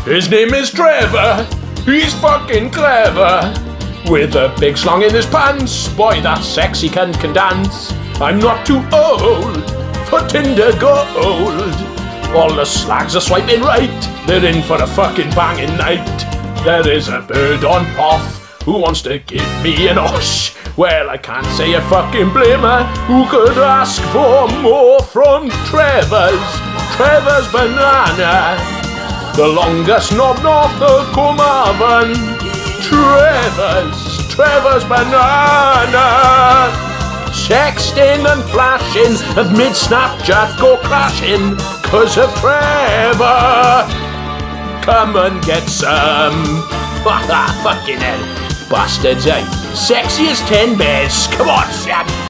His name is Trevor. He's fucking clever. With a big slong in his pants. Boy, that sexy cunt can dance. I'm not too old for Tinder gold. All the slags are swiping right. They're in for a fucking banging night. There is a bird on off who wants to give me an osh. Well, I can't say a fucking blamer. Who could ask for more from Trevor's banana? The longest knob north of Copacabana. Trevor's banana. Sexting and flashing and mid-Snapchat go crashing 'cause of Trevor. Come and get some. Fucking hell. Bastards, eh? Sexy as 10 bears. Come on, Shaq.